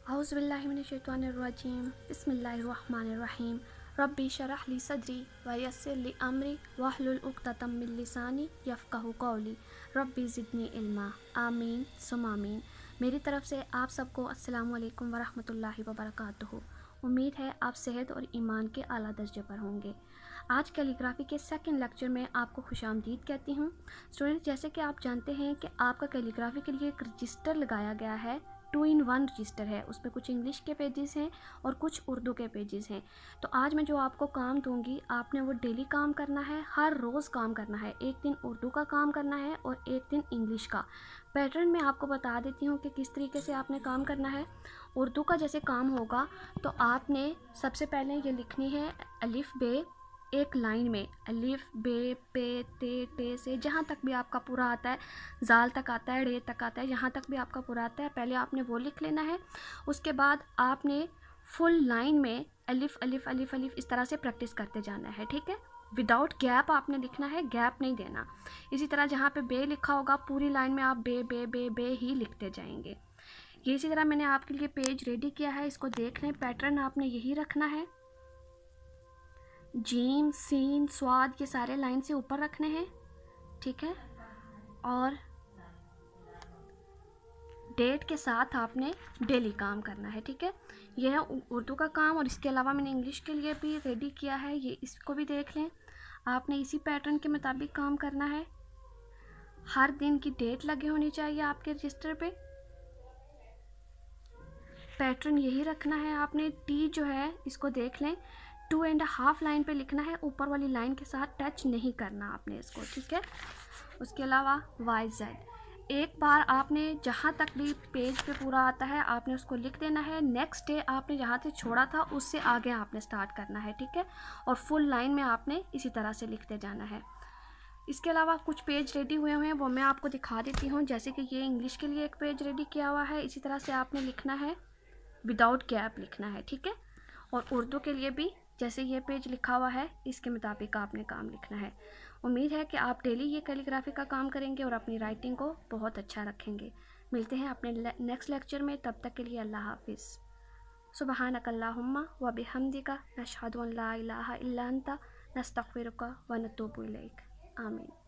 औज़ुबिल्लाहिमिनश्शैतानिर्रजीम बिस्मिल्लाहिर्रहमानिर्रहीम रब्बी शरह ली सदरी व यस्सिर ली अमरी वहलुल उक़दतम मिन लिसानी यफ़क़हू क़ौली रब्बी ज़िदनी इल्मा आमीन सुम आमीन। मेरी तरफ़ से आप सबको अस्सलामु अलैकुम व रहमतुल्लाहि व बरकातुहू। उम्मीद है आप सेहत और ईमान के आला दर्जे पर होंगे। आज कैलीग्राफी के सेकंड लेक्चर में आपको खुशामदीद कहती हूँ। स्टूडेंट, जैसे कि आप जानते हैं कि आपका कैलीग्राफी के लिए एक रजिस्टर लगाया गया है, 2-in-1 रजिस्टर है। उसमें कुछ इंग्लिश के पेजेस हैं और कुछ उर्दू के पेजेस हैं। तो आज मैं जो आपको काम दूंगी, आपने वो डेली काम करना है, हर रोज़ काम करना है। एक दिन उर्दू का काम करना है और एक दिन इंग्लिश का। पैटर्न मैं आपको बता देती हूँ कि किस तरीके से आपने काम करना है। उर्दू का जैसे काम होगा तो आपने सबसे पहले ये लिखनी है अलिफ बे, एक लाइन में अलिफ बे पे ते टे से जहाँ तक भी आपका पूरा आता है, जाल तक आता है, रे तक आता है, जहाँ तक भी आपका पूरा आता है, पहले आपने वो लिख लेना है। उसके बाद आपने फुल लाइन में अलिफ अलिफ अलिफ अलिफ इस तरह से प्रैक्टिस करते जाना है, ठीक है। विदाउट गैप आपने लिखना है, गैप नहीं देना। इसी तरह जहाँ पे बे लिखा होगा पूरी लाइन में आप बे बे बे बे ही लिखते जाएंगे। ये इसी तरह मैंने आपके लिए पेज रेडी किया है, इसको देख लें। पैटर्न आपने यही रखना है। जीम सीन स्वाद ये सारे लाइन से ऊपर रखने हैं, ठीक है। और डेट के साथ आपने डेली काम करना है, ठीक है। यह है उर्दू का काम। और इसके अलावा मैंने इंग्लिश के लिए भी रेडी किया है, ये इसको भी देख लें। आपने इसी पैटर्न के मुताबिक काम करना है। हर दिन की डेट लगी होनी चाहिए आपके रजिस्टर पे। पैटर्न यही रखना है आपने। टी जो है इसको देख लें, 2.5 लाइन पे लिखना है, ऊपर वाली लाइन के साथ टच नहीं करना आपने इसको, ठीक है। उसके अलावा YZ एक बार आपने जहाँ तक भी पेज पे पूरा आता है आपने उसको लिख देना है। नेक्स्ट डे आपने जहाँ से छोड़ा था उससे आगे आपने स्टार्ट करना है, ठीक है। और फुल लाइन में आपने इसी तरह से लिखते जाना है। इसके अलावा कुछ पेज रेडी हुए हैं, वो मैं आपको दिखा देती हूँ। जैसे कि ये इंग्लिश के लिए एक पेज रेडी किया हुआ है, इसी तरह से आपने लिखना है, विदाउट गैप लिखना है, ठीक है। और उर्दू के लिए भी जैसे ये पेज लिखा हुआ है इसके मुताबिक आपने काम लिखना है। उम्मीद है कि आप डेली ये कैलीग्राफी का काम करेंगे और अपनी राइटिंग को बहुत अच्छा रखेंगे। मिलते हैं अपने नेक्स्ट लेक्चर में, तब तक के लिए अल्लाह हाफिज़। सुबहानक अल्लाहुम्मा व बिहम्दिका नशहदु अन ला इलाहा इल्ला अंता नस्तगफिरुका व नतूबु इलैक। आमीन।